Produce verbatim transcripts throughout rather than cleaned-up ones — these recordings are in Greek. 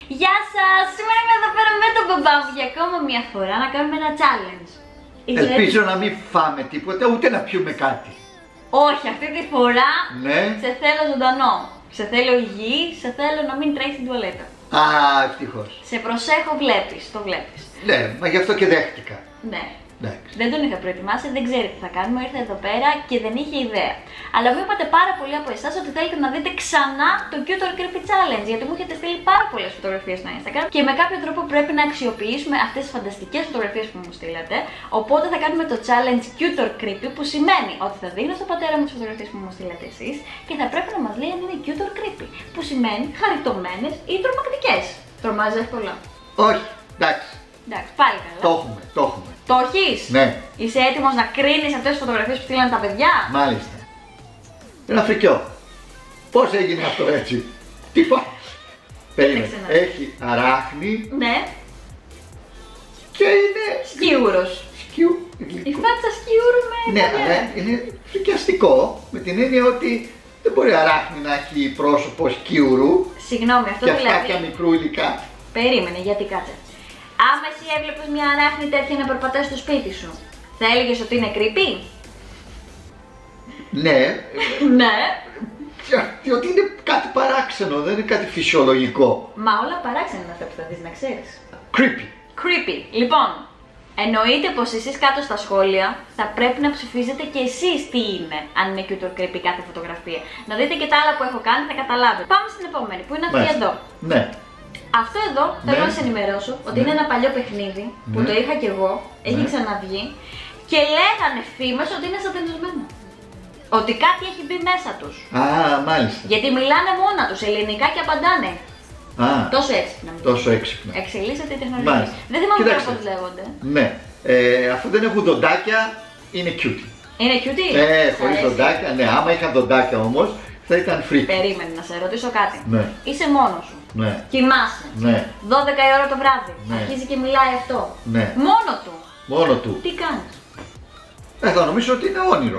Γεια σας! Σήμερα είμαι εδώ πέρα με τον μπαμπά μου για ακόμα μια φορά να κάνουμε ένα challenge. Ελπίζω να μην φάμε τίποτα, ούτε να πιούμε κάτι. Όχι, αυτή τη φορά ναι. Σε θέλω ζωντανό. Σε θέλω υγιή, σε θέλω να μην τρέχεις στην τουαλέτα. Α, ευτυχώς. Σε προσέχω, βλέπεις, το βλέπεις. Ναι, μα γι' αυτό και δέχτηκα. Ναι. Εντάξει. Δεν τον είχα προετοιμάσει, δεν ξέρει τι θα κάνουμε. Ήρθε εδώ πέρα και δεν είχε ιδέα. Αλλά μου είπατε πάρα πολλοί από εσάς ότι θέλετε να δείτε ξανά το Cute or Creepy Challenge. Γιατί μου έχετε στείλει πάρα πολλές φωτογραφίες στο Instagram και με κάποιο τρόπο πρέπει να αξιοποιήσουμε αυτές τις φανταστικές φωτογραφίες που μου στείλατε. Οπότε θα κάνουμε το challenge Cute or Creepy, που σημαίνει ότι θα δίνω στον πατέρα μου τις φωτογραφίες που μου στείλατε εσείς και θα πρέπει να μας λέει αν είναι Cute or Creepy. Που σημαίνει χαριτωμένες ή τρομακτικές. Τρομάζει εύκολα? Όχι, εντάξει. Εντάξει, πάλι καλά. Το έχουμε, το έχουμε. Το έχεις? Ναι. Είσαι έτοιμος να κρίνεις αυτές τις φωτογραφίες που στείλανε τα παιδιά? Μάλιστα. Ένα φρικιό. Πώς έγινε αυτό έτσι? Τι πω? Περίμενε. Έχει αράχνη. Ναι. Και είναι... Σκιούρος. Σκιου... Η φάτσα σκιούρου με... Ναι, αλλά είναι φρικιαστικό. Με την έννοια ότι δεν μπορεί αράχνη να έχει πρόσωπο σκιούρου. Συγγνώμη, αυτό και δηλαδή... Και αυτάκια μικρούλικα. Περίμενε, γιατί κάτσε. Άμα εσύ έβλεπες μια αράχνη τέτοια να περπατάει στο σπίτι σου, θα έλεγες ότι είναι creepy? Ναι. Ναι. Διότι είναι κάτι παράξενο, δεν είναι κάτι φυσιολογικό. Μα όλα παράξενα είναι αυτά που θα δεις, να ξέρεις. Creepy. Creepy. Λοιπόν, εννοείται πως εσείς κάτω στα σχόλια θα πρέπει να ψηφίζετε και εσείς τι είναι, αν είναι cute or creepy κάθε φωτογραφία. Να δείτε και τα άλλα που έχω κάνει, θα καταλάβετε. Πάμε στην επόμενη, που είναι αυτή εδώ. Ναι. Αυτό εδώ θέλω ναι. να σας ενημερώσω ότι ναι. είναι ένα παλιό παιχνίδι που ναι. το είχα κι εγώ, έχει ναι. ξαναβγεί και λέγανε φήμες ότι είναι σατανισμένο. Ότι κάτι έχει μπει μέσα τους. Α, μάλιστα. Γιατί μιλάνε μόνα τους ελληνικά και απαντάνε. Α, τόσο έξυπνα. Τόσο έξυπνα. Εξελίσσεται η τεχνολογία. Δεν θυμάμαι τώρα πώς λέγονται. Ναι. Ε, αφού δεν έχουν δοντάκια, είναι cutie. Είναι cutie? Ε, χωρίς δοντάκια, ναι. Άμα είχαν δοντάκια όμως, θα ήταν freak. Περίμενε να σε ρωτήσω κάτι. Ναι. Είσαι μόνος σου. Ναι. Κοιμάσαι. Ναι. δώδεκα η ώρα το βράδυ. Ναι. Αρχίζει και μιλάει αυτό. Ναι. Μόνο του. Μόνο του. Τι κάνεις? Ε, θα νομίζω ότι είναι όνειρο.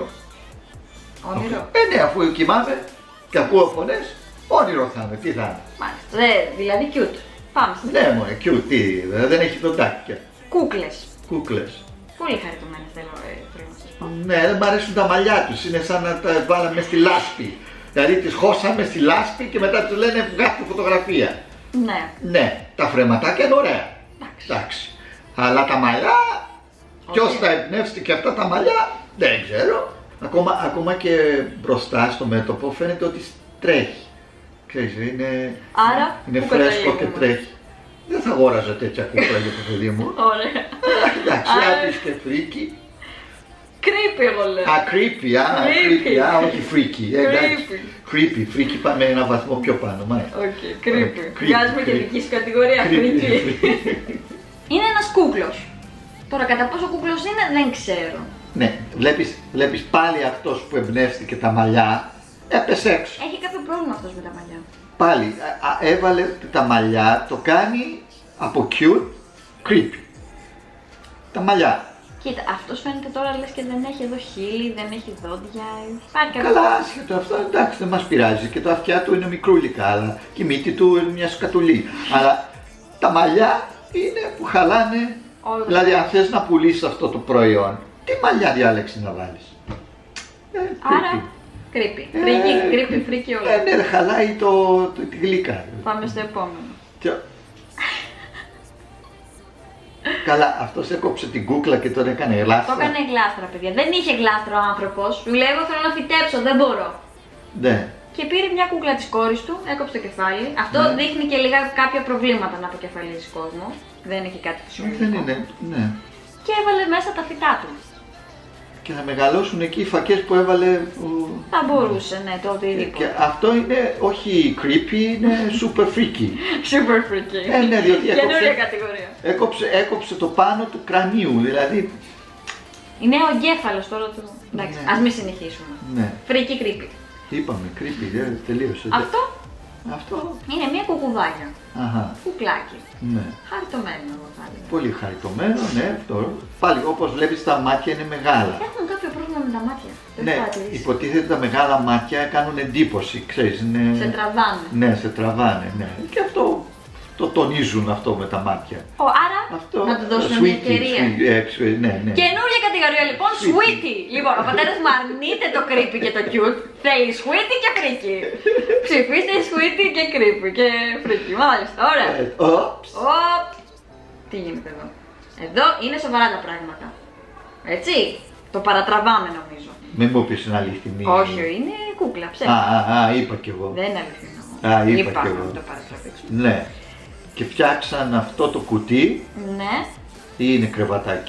Όνειρο. Ε, ναι, αφού κοιμάμαι και ακούω φωνές, όνειρο θα είναι. Τι θα είναι? Μάλιστα. Δε, δηλαδή cute. Πάμε στην ναι, μόνο cute. Τι, δεν έχει δοντάκια. Κούκλες. Κούκλες. Πολύ χαριτωμένες θέλω, ε, θέλω να σας πω. Ναι, δεν μ' αρέσουν τα μαλλιά τους. Είναι σαν να τα βάλαμε στη λάσπη. Δηλαδή τις χώσαμε στη λάσπη και μετά τους λένε βγάλτε φωτογραφία. Ναι. Ναι, τα φρεματάκια είναι ωραία. Εντάξει. Εντάξει. Αλλά τα μαλλιά, okay. ποιος θα εμπνεύσει και αυτά τα μαλλιά, δεν ξέρω. Ακόμα, ακόμα και μπροστά στο μέτωπο φαίνεται ότι τρέχει. Ξέρεις, είναι, άρα, είναι φρέσκο και τρέχει. Δεν θα αγόραζα τέτοια κούκλα για το παιδί μου. Ωραία. Εντάξει, άπης και φρίκι. Creepy εγώ λέω. Α, creepy, α, creepy, α, όχι freaky. Creepy. Creepy, freaky πάμε ένα βαθμό πιο πάνω, μάλιστα. Οκ, creepy. Βγάζουμε και δική σου κατηγορία, freaky. Είναι ένας κούκλος. Τώρα κατά πόσο κούκλος είναι δεν ξέρω. Ναι, βλέπεις, βλέπεις πάλι αυτός που εμπνεύστηκε τα μαλλιά, έπεσε έξω. Έχει κάποιο πρόβλημα αυτός με τα μαλλιά. Πάλι, α, α, έβαλε τα μαλλιά, το κάνει από cute, creepy. Τα μαλλιά. Κοίτα, αυτός φαίνεται τώρα λες και δεν έχει εδώ χείλη, δεν έχει δόντια. Υπάρχει καλά, άσχετο αυτό, εντάξει, δεν μας πειράζει. Και τα αυτιά του είναι μικρούλικα, αλλά και η μύτη του είναι μια σκατουλή. Αλλά τα μαλλιά είναι που χαλάνε. Όλο. Δηλαδή, αν θες να πουλήσεις αυτό το προϊόν, τι μαλλιά διάλεξη να βάλεις? Ε, άρα, creepy. Φρίκι, creepy, φρίκι όλα. Ε, ναι, χαλάει το, το, τη γλύκα. Πάμε στο επόμενο. Και... καλά, αυτός έκοψε την κούκλα και τον έκανε γλάστρα. Το έκανε γλάστρα, παιδιά. Δεν είχε γλάστρα ο άνθρωπος. Του λέει: εγώ θέλω να φυτέψω, δεν μπορώ. Ναι. Και πήρε μια κούκλα της κόρης του, έκοψε το κεφάλι. Αυτό ναι. δείχνει και λίγα κάποια προβλήματα να αποκεφαλίζει κόσμο. Δεν έχει κάτι φυσιολογικό. Δεν είναι, ναι. Και έβαλε μέσα τα φυτά του. Και θα μεγαλώσουν εκεί οι φακές που έβαλε. Θα μπορούσε, ναι, το οτιδήποτε. Και αυτό είναι όχι creepy, είναι super freaky. Super freaky. Ε, ναι, διότι έκοψε, κατηγορία. Έκοψε, έκοψε το πάνω του κρανίου, δηλαδή. Είναι ο εγκέφαλος τώρα του. Εντάξει, ναι. Ας μην συνεχίσουμε. Ναι. Freaky creepy. Είπαμε, creepy, δεν τελείωσε. Αυτό. Αυτό είναι μια κουκουδάγια. Αχα. Κουκλάκι. Ναι. Χαριτωμένο, εγώ θα έλεγα. Πολύ χαριτωμένο, ναι, αυτό. Πάλι όπως βλέπεις τα μάτια είναι μεγάλα. Έχουν κάποιο πρόβλημα με τα μάτια. Ναι, υποτίθεται τα μεγάλα μάτια κάνουν εντύπωση, ξέρεις. Είναι... σε τραβάνε. Ναι, σε τραβάνε, ναι. Και αυτό το τονίζουν αυτό με τα μάτια. Ο, άρα αυτό, να του δώσουμε μια ευκαιρία. Sweetie, ναι, ναι. Καινούργια κατηγορία λοιπόν, Sweetie. Λοιπόν, ο πατέρας μου αρνείται το creepy και το cute. Θέλει Sweetie και freaky. Ψηφίστε Sweetie και creepy και freaky. Μάλιστα, ωραία. Οπ. Τι γίνεται εδώ. Εδώ είναι σοβαρά τα πράγματα. Έτσι. Το παρατραβάμε νομίζω. Μην μου πεις είναι αληθινή. Όχι, είναι κούκλα, ψέμα. Α, α, α, είπα κι εγώ. Δεν είναι αληθινό. Α, είπα, είπα κι εγώ. Το παρατραβήξουμε. Ναι. Και φτιάξαν αυτό το κουτί. Ναι. Ή είναι κρεβατάκι.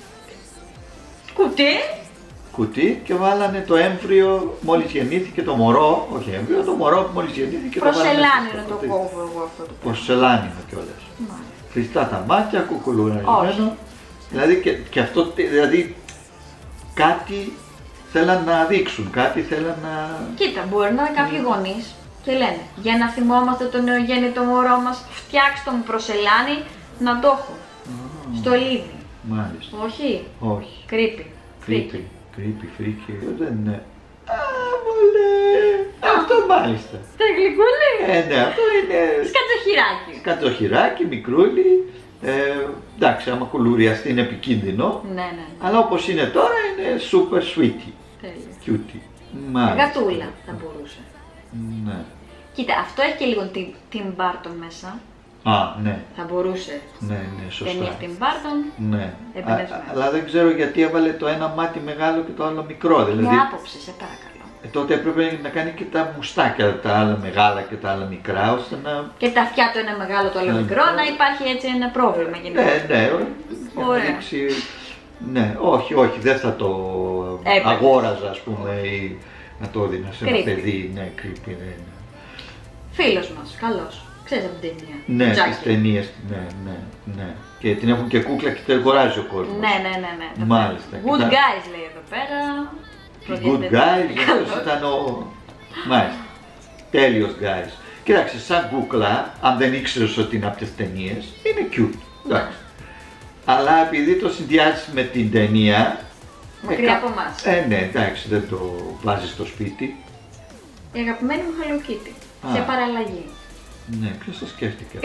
Κουτί. Κουτί και βάλανε το έμβριο μόλις γεννήθηκε το μωρό. Όχι έμβριο, το μωρό που μόλις γεννήθηκε. Προσελάνινο το κόβω εγώ αυτό το πράγμα. Προσελάνινο κιόλας. Χρηστά τα μάτια, κουκουλουρισμένο. Δηλαδή και, και αυτό, δηλαδή κάτι θέλαν να δείξουν, κάτι θέλαν να... Κοίτα, μπορεί να είναι κάποιοι γονείς και λένε για να θυμόμαστε το νεογέννητο μωρό μας, φτιάξτε το μου προσελάνι να το έχω. Mm. Στο λίδι. Μάλιστα. Όχι. Όχι. Κρύπη. Κρύπη. Κρύπη, φρίκη. Δεν είναι. Α, μολέ. Αυτό μάλιστα. Το γλυκούλι. Ε, ναι, αυτό είναι. Σκατζοχυράκι. Σκατζοχυράκι, μικρούλι. Ε, εντάξει, άμα κουλουριαστεί είναι επικίνδυνο. Ναι, ναι, ναι. Αλλά όπως είναι τώρα είναι super sweetie. Τέλειο. Cutie. Μάλιστα. Γατούλα θα μπορούσε. Ναι. Κοίτα, αυτό έχει και λίγο Tim Burton μέσα. Α, ναι. Θα μπορούσε. Ναι, ναι, σωστά. Ταινία Tim Burton. Ναι. Α, αλλά δεν ξέρω γιατί έβαλε το ένα μάτι μεγάλο και το άλλο μικρό. Δηλαδή, με άποψη, σε παρακαλώ. Ε, τότε έπρεπε να κάνει και τα μουστάκια, τα άλλα μεγάλα και τα άλλα μικρά, ώστε να... Και τα αυτιά το ένα μεγάλο, το άλλο ναι, μικρό, να υπάρχει έτσι ένα πρόβλημα γενικά. Ναι, ναι. Ωραία. Δείξει... Ναι, όχι, όχι, δεν θα το έπρεπε. Αγόραζα, ας πούμε, ή να το έδινα σε ένα παιδί. Ναι, creepy, ναι, ναι. Φίλος μας, καλός. Ξέρεις από την ταινία. Ναι, τις ταινίες, ναι, ναι, ναι. Και την έχουν και κούκλα και την αγοράζει ο κόσμος. Ναι, ναι, ναι, ναι. Μάλιστα. Good τα... guys λέει εδώ πέρα. Good guys, αυτός ήταν ο... Μάλιστα. Τέλειος guys. Κοίταξε, σαν κούκλα, αν δεν ήξερες ότι είναι από τις ταινίες, είναι cute. Εντάξει. Αλλά επειδή το συνδυάζεις με την ταινία... Μακριά κα... από εμάς. Ε, ναι, εντάξει, δεν το βάζεις στο σπίτι. Η αγαπημένη μου Hello Kitty. Σε παραλλαγή. Ναι, ποιος το σκέφτηκε.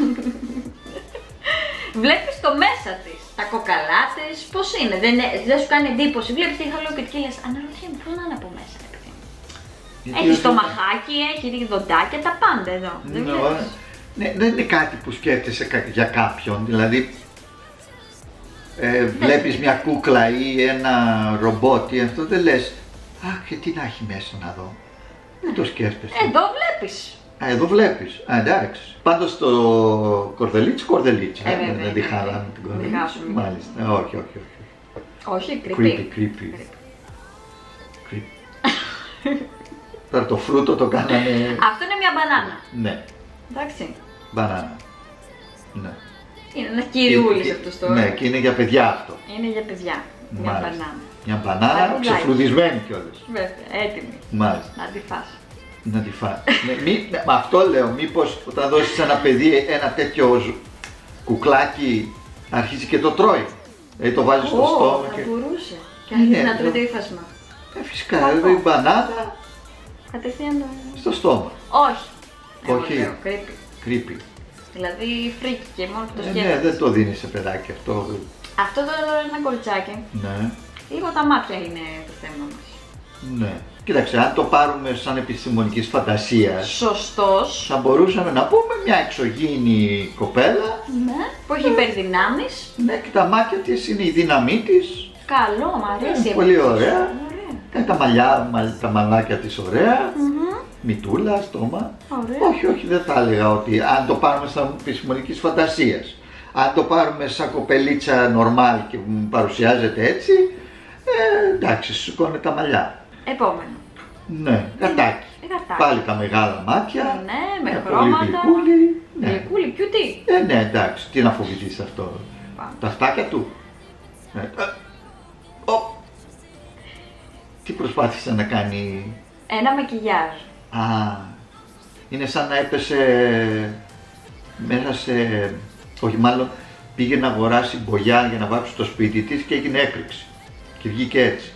Βλέπεις το μέσα της, τα κοκαλά της, πώς είναι, δεν, δεν σου κάνει εντύπωση. Βλέπεις τη Hello Kitty και λες, αναρωτιέμαι πώς να είναι από μέσα. Έχει το μαχάκι, έχει δοντάκια, τα πάντα εδώ. Δεν ναι, ναι, δεν είναι κάτι που σκέφτεσαι για κάποιον, δηλαδή ε, βλέπεις μια κούκλα ή ένα ρομπότ ή αυτό, δεν λες, αχ, και τι να έχει μέσα να δω. Δεν το σκέφτεσαι. Εδώ βλέπεις. Α, εδώ βλέπεις. Α, εντάξει. Πάντως το κορδελίτσι, κορδελίτσι. Ε, βέβαια. Δεν τη χάλαμε την κορδελίτσι. Μάλιστα. Όχι, όχι, όχι. Όχι, creepy. Creepy, creepy. creepy. Τώρα το φρούτο το κάνανε... Αυτό είναι μια μπανάνα. Ναι. Εντάξει. Μπανάνα. Ναι. Είναι ένας κυριούλης αυτός τώρα. Ναι, και είναι για παιδιά αυτό. Είναι για παιδιά. Μια Μάλιστα. μπανάνα. Μια μπανάνα ξεφρουδισμένη κιόλας. Βέβαια, έτοιμη. Μάλιστα. Να τη φας. Να τη φας. ναι, μη, ναι, με αυτό λέω, μήπως όταν δώσεις ένα παιδί ένα τέτοιο κουκλάκι αρχίζει και το τρώει. Δηλαδή το βάζει στο oh, στόμα θα και... μπορούσε. Και αρχίζει ναι, να τρώει το ύφασμα. Ε, φυσικά, δηλαδή η μπανάνα κατευθείαν στο στόμα. Όχι. Όχι. Creepy. Creepy. Δηλαδή φρίκι και μόνο που το ε, σκέφτεσαι. Ναι, δεν το δίνει σε παιδάκι αυτό. Αυτό τώρα είναι ένα κοριτσάκι. Ναι. Λίγο τα μάτια είναι το θέμα μας. Ναι. Κοίταξε, αν το πάρουμε σαν επιστημονικής φαντασίας. Σωστός. Θα μπορούσαμε να πούμε μια εξωγήινη κοπέλα. Ναι. Που έχει υπερδυνάμεις. Ναι, και τα μάτια της είναι η δύναμή της. Καλό, μου αρέσει. Ε, πολύ ωραία. ωραία. Ε, τα μαλλιά, τα μαλάκια της ωραία. Mm-hmm. Μητούλα, στόμα. Ωραία. Όχι, όχι, δεν θα έλεγα ότι αν το πάρουμε σαν επιστημονικής φαντασίας. Αν το πάρουμε σαν κοπελίτσα νορμάλ και παρουσιάζεται έτσι, ε, εντάξει, σηκώνει τα μαλλιά. Επόμενο. Ναι, γατάκι. Γατάκι. Πάλι τα μεγάλα μάτια. Ναι, με ε, χρώματα. Πολύ γλυκούλι. Ναι. Γλυκούλι, κιούτι. Ε, ναι, εντάξει, τι να φοβηθείς αυτό. Πάμε. Τα αυτάκια του. Ε, ε, ο. Τι προσπάθησε να κάνει. Ένα μακιγιάζ. Α, είναι σαν να έπεσε μέσα σε... Όχι, μάλλον πήγε να αγοράσει μπογιά για να βάψει το σπίτι της και έγινε έκρηξη. Και βγήκε έτσι.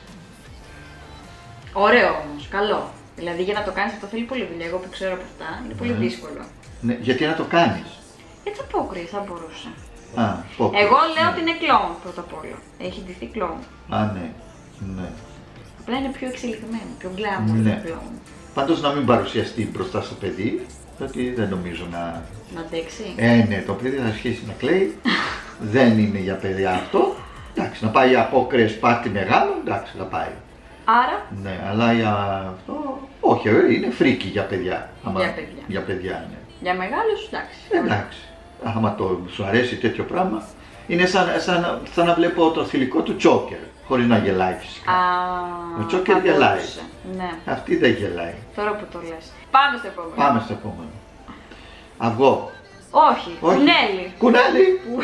Ωραίο όμως, καλό. Δηλαδή για να το κάνεις αυτό θέλει πολύ δουλειά. Εγώ που ξέρω από αυτά είναι πολύ ναι. δύσκολο. Ναι, γιατί να το κάνεις. Έτσι θα απόκριες, θα μπορούσε. Α, απόκριες. Εγώ λέω ναι. ότι είναι κλόουν πρώτα απ' όλα. Έχει ντυθεί κλόουν. Α, ναι. Ναι. Απλά είναι πιο εξελιγμένο, πιο γκλάμορ Ναι. κλόουν. Πάντως να μην παρουσιαστεί μπροστά στο παιδί, γιατί δεν νομίζω να. Να αντέξει. Ε, ναι, το παιδί θα αρχίσει να κλαίει. Δεν είναι για παιδιά αυτό. Εντάξει, να πάει για απόκριες πάρτι μεγάλο, εντάξει, θα πάει. Άρα. Ναι, αλλά για αυτό. Όχι, ε, είναι φρίκι για παιδιά. Άμα... Για παιδιά. Για παιδιά, ναι. Για μεγάλους, εντάξει. Εντάξει. Άμα το σου αρέσει τέτοιο πράγμα. Είναι σαν, σαν, σαν να βλέπω το θηλυκό του Τζόκερ. Χωρίς να γελάει φυσικά. Α, Ο Τζόκερ γελάει. Ναι. Αυτή δεν γελάει. Τώρα που το λες. Πάμε στο επόμενο. Πάμε στο επόμενο. Αυγό. Όχι, Όχι. κουνέλι. Κουνέλι. Που...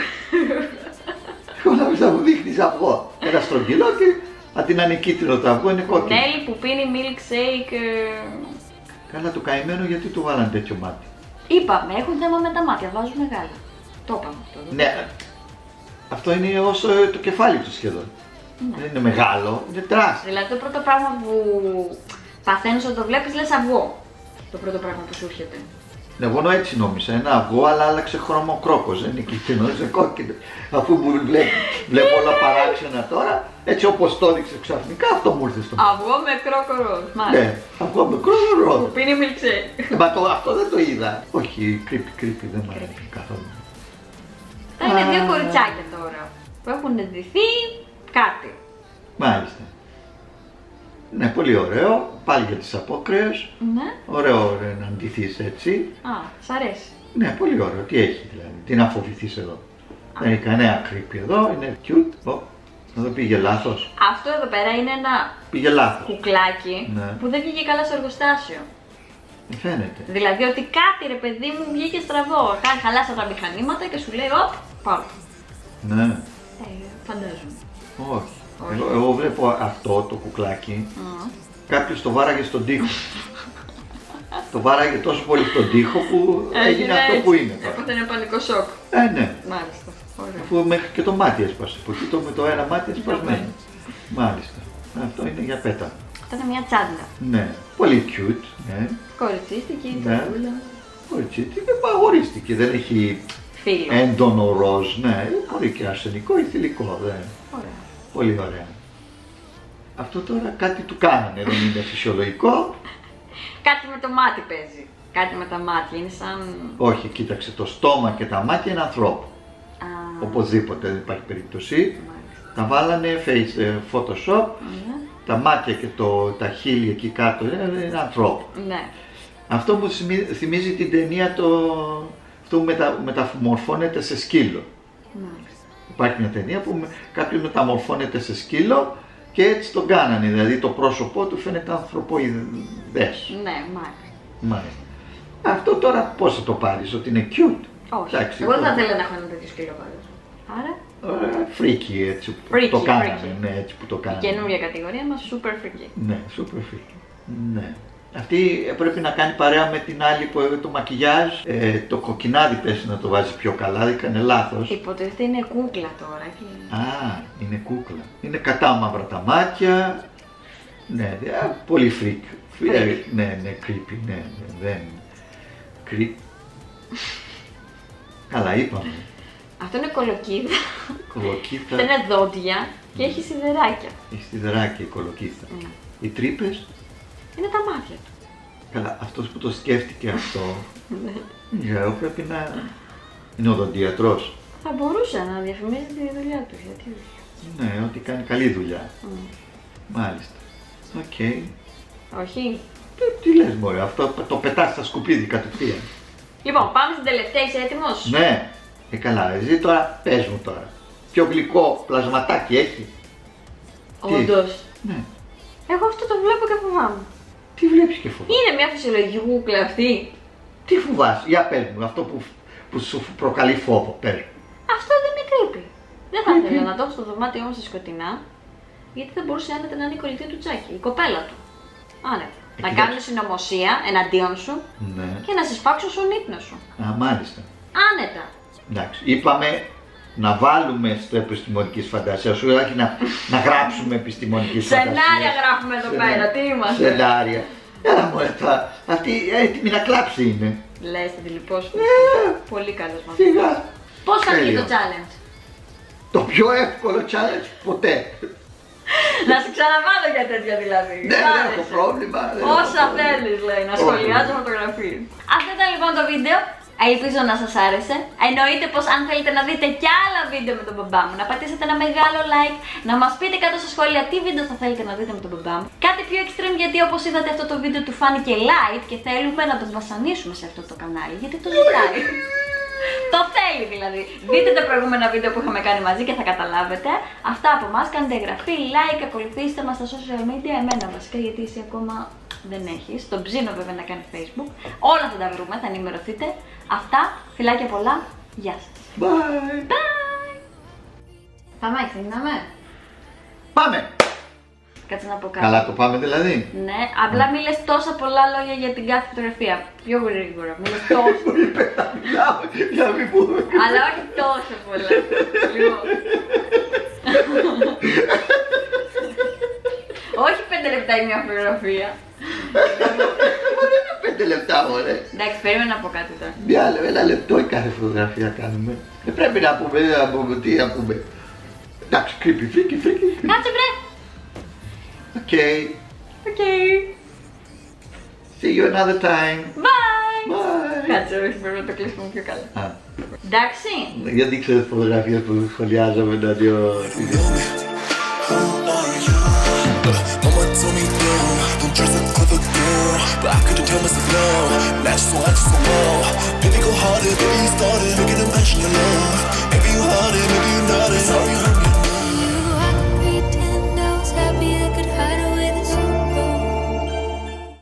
Εγώ νόμιζα μου δείχνεις αυγό. Ένα στρογγυλό και αντί να είναι κίτρινο το αυγό είναι κόκκινο. Κουνέλι που πίνει milkshake. ε, Καλά το καημένο γιατί του βάλανε τέτοιο μάτι. Είπαμε, έχουν θέμα με τα μάτια, βάζουν μεγάλα. Το είπαμε αυτό. δεν Ναι. Αυτό είναι όσο το κεφάλι του σχεδόν. Ναι. Δεν είναι μεγάλο, είναι τεράστιο. Δηλαδή το πρώτο πράγμα που παθαίνεις όταν το βλέπεις λες αυγό. Το πρώτο πράγμα που σου έρχεται. Εγώ έτσι νόμιζα, ένα αυγό αλλά άλλαξε χρώμα ο κρόκος, δεν είναι κίτρινο, είναι κόκκινο. Αφού μου βλέπω, βλέπω όλα παράξενα τώρα, έτσι όπως το έδειξε ξαφνικά αυτό μου ήρθε στο μυαλό. Αυγό με κρόκο ροζ, μάλιστα. Ναι, αυγό με κρόκο ροζ. Που πίνει milkshake. Μα το, αυτό δεν το είδα. Όχι, creepy, creepy, δεν μου αρέσει καθόλου. Θα είναι δύο Α. κοριτσάκια τώρα που έχουν ντυθεί κάτι. Μάλιστα. Ναι, πολύ ωραίο, πάλι για τις απόκριες. Ναι. Ωραίο ρε, να ντυθείς έτσι. Α, σ' αρέσει. Ναι, πολύ ωραίο. Τι έχει δηλαδή, τι να φοβηθείς εδώ. Δεν έχει κανένα creepy εδώ, είναι cute. Ω, εδώ πήγε λάθος. Αυτό εδώ πέρα είναι ένα Πήγε λάθος. κουκλάκι Ναι. που δεν βγήκε καλά στο εργοστάσιο. Δεν φαίνεται. Δηλαδή ότι κάτι ρε παιδί μου βγήκε στραβό. Χα- Χαλάσα τα μηχανήματα και σου λέει οπ, πάω. Ναι, Ε, φαντάζομαι. όχι. Όχι. Εγώ, εγώ βλέπω αυτό το κουκλάκι, Mm. κάποιος το βάραγε στον τοίχο. Το βάραγε τόσο πολύ στον τοίχο που έγινε αυτό που είναι τώρα. Οπότε είναι πανικό σοκ. Ε, ναι. Μάλιστα. Ωραία. Αφού μέχρι και το μάτι έσπασε. Που εκεί το με το ένα μάτι εσπασμένο. ναι. Μάλιστα. Αυτό είναι για πέτα. Αυτό είναι μια τσάντα. Ναι. Πολύ cute. Ναι. Κοριτσίστηκε, Ναι. τσαντούλα. Κοριτσίτη και παγορίστηκε. Δεν έχει Φίλο. έντονο ροζ. Ναι. Μπορεί και αρσενικό ή θηλυκό. Ναι. Ωραία. Πολύ ωραία. Αυτό τώρα κάτι του κάνανε. Δεν είναι φυσιολογικό. Κάτι με το μάτι παίζει. Κάτι με τα μάτια. Είναι σαν. Όχι, κοίταξε. Το στόμα και τα μάτια είναι ανθρώπου. Α, Οπωσδήποτε δεν υπάρχει περίπτωση. μάλιστα. Τα βάλανε face ε, Photoshop. Ναι. Τα μάτια και το, τα χείλη εκεί κάτω είναι, είναι ανθρώπου. Ναι. Αυτό μου θυμι- θυμίζει την ταινία το... αυτό που μετα, μεταμορφώνεται σε σκύλο. Μάλιστα. Υπάρχει μια ταινία που με, κάποιος μεταμορφώνεται σε σκύλο και έτσι τον κάνανε, δηλαδή το πρόσωπό του φαίνεται ανθρωποειδές. Ναι, μάλιστα. Μάλιστα. Αυτό τώρα πώς θα το πάρεις, ότι είναι cute. Όχι. Εντάξει, Εγώ δεν θα το- ήθελα να έχω ένα τέτοιο σκύλο πάντως. Άρα, Ωραία, freaky έτσι που Freaky, το κάνανε, freaky. ναι, έτσι που το η κάνανε. καινούργια κατηγορία μας super freaky. Ναι, super freaky. Ναι. Αυτή πρέπει να κάνει παρέα με την άλλη που το μακιγιάζ, ε, το κοκκινάδι πέσει να το βάζει πιο καλά, έκανε λάθος. Υποτίθεται είναι κούκλα τώρα. Και... Α, είναι κούκλα. Είναι κατάμαυρα τα μάτια. Ναι, ε, πολύ freak. Ε, Freak. ναι, ναι, creepy, ναι, ναι, δεν. Creep. Καλά, είπαμε. Αυτό είναι κολοκύθα. Κολοκύθα. Αυτό είναι δόντια και έχει σιδεράκια. Έχει σιδεράκι η κολοκύθα. Mm. Οι τρύπες. Είναι τα μάτια του. Καλά, αυτός που το σκέφτηκε αυτό, Ναι. ξέρω, πρέπει να είναι οδοντίατρος. Θα μπορούσε να διαφημίζει τη δουλειά του. Γιατί όχι. Ναι, ότι κάνει καλή δουλειά. Mm. Μάλιστα. Οκ. Όχι. Τι, τι λες μωρέ, αυτό το πετάς στα σκουπίδι κατευθείαν. Λοιπόν, πάμε στην τελευταία. Είσαι έτοιμος? Ναι. Ε, καλά, εσύ τώρα πες μου τώρα. Πιο γλυκό πλασματάκι έχει. Τι? Όντως. Ναι. Εγώ αυτό το βλέπω και φοβάμαι. Τι βλέπεις και φοβάσαι. Είναι μια φυσιολογική κούκλα αυτή. Τι φοβάσαι, για πες μου, αυτό που, που σου προκαλεί φόβο, πες μου. Αυτό δεν είναι creepy. Δεν θα Creepy. ήθελα να το έχω στο δωμάτιό μου στα σκοτεινά. Γιατί θα μπορούσε άνετα να είναι η κολλητή του Τσάκη, η κοπέλα του. Άνετα. Να κοίταξε. κάνουν συνωμοσία εναντίον σου Ναι. και να συσπάξουν στον ύπνο σου. Α, μάλιστα. Άνετα. Εντάξει, είπαμε να βάλουμε στο επιστημονικής φαντασίας, σου όχι να, να γράψουμε επιστημονικής φαντασίας. Σενάρια γράφουμε εδώ Σενάρια. πέρα, τι είμαστε. Σενάρια. Έλα μωρέ τώρα, αυτή έτοιμη να κλάψει είναι. Λες, θα τη λυπώσουμε. Ε, Πολύ καλός μας. Σιγά, Πώς φάνηκε το challenge? Το πιο εύκολο challenge ποτέ. Να σε ξαναβάλω για τέτοια δηλαδή. Ναι, δεν έχω πρόβλημα. Όσα θέλεις λέει, να σχολιάζω φωτογραφίες. Αυτό ήταν λοιπόν το βίντεο. Ελπίζω να σας άρεσε. Εννοείται πως αν θέλετε να δείτε κι άλλα βίντεο με τον μπαμπά μου, να πατήσετε ένα μεγάλο like, να μας πείτε κάτω στα σχόλια τι βίντεο θα θέλετε να δείτε με τον μπαμπά μου. Κάτι πιο extreme, γιατί όπως είδατε αυτό το βίντεο του φάνηκε light και θέλουμε να τον βασανίσουμε σε αυτό το κανάλι, γιατί το ζητάει. Το θέλει δηλαδή. Δείτε τα προηγούμενα βίντεο που είχαμε κάνει μαζί και θα καταλάβετε. Αυτά από εμάς. Κάντε εγγραφή, like, ακολουθήστε μας στα social media. Εμένα βασικά, γιατί εσύ ακόμα δεν έχεις. Τον ψήνω βέβαια να κάνει Facebook. Όλα θα τα βρούμε, θα ενημερωθείτε. Αυτά, φιλάκια πολλά. Γεια σας. Bye. Bye. Πάμε, ξεκινάμε. Πάμε. Κάτσε να πω κάτι. Καλά το πάμε δηλαδή. Ναι, απλά μη λες τόσα πολλά λόγια για την κάθε φωτογραφία. Πιο γρήγορα, μη λες τόσο. Μου είπε να μιλάω για να μην πούμε. Αλλά όχι τόσο πολλά. Λοιπόν. Όχι πέντε λεπτά η μια φωτογραφία. Μα δεν είναι πέντε λεπτά, ωραία. Εντάξει, περίμενα να πω κάτι τώρα. Μια, ένα λεπτό η κάθε φωτογραφία κάνουμε. Δεν πρέπει να πούμε, να πούμε τι να πούμε. Εντάξει, creepy, freaky, freaky. Κάτσε βρε. Okay. Okay. See you another time. Bye. Bye. Κάτσε, όχι, πρέπει να το κλείσουμε πιο καλά. Α. Εντάξει. Γιατί ξέρεις φωτογραφίες που σχολιάζαμε να δει ο... Mama told me, girl, don't dress up for the girl, but I couldn't tell myself no. Latch so I just so well. Baby, go harder, baby, you started making a passion of love. Maybe you heard it, maybe you not it. Sorry, you hurt me.